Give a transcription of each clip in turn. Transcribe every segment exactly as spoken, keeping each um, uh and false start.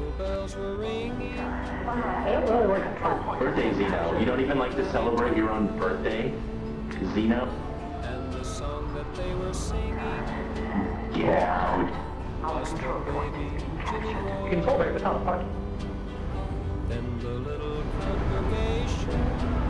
bells were ringing. I don't really like to Birthday, Zeno. You don't even like to celebrate your own birthday? Zeno? And the song that they were singing Get out. was for baby Jimmy Rowe. You can solve it, it's not a party. Then the little congregation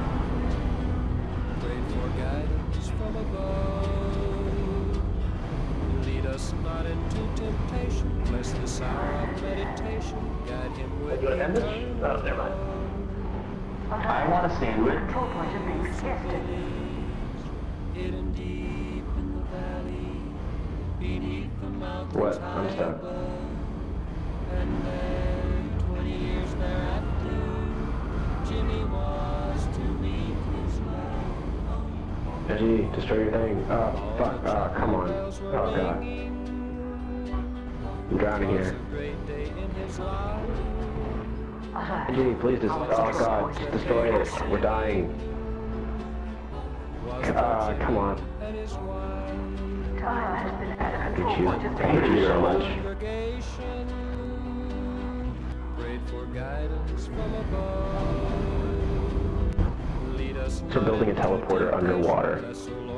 prayed for guidance from above. Lead us not into temptation, bless this hour of meditation, guide him with You want a sandwich? eternal Oh, never mind. love. I want a sandwich. Control point is being suggested. Hidden deep in the valley, beneath the mountains What? high I'm stuck. above. And then, twenty years thereafter, Jimmy was to meet his love. Reggie, destroy your thing. Oh, fuck. Oh, come on. Oh, God. I'm drowning here. Reggie, please just. Oh, God. Just destroy it. We're dying. Ah, uh, come on. Time has been at a Hate control you. point is I hate being you so much. Prayed for guidance from above. Lead us So building a teleporter underwater. not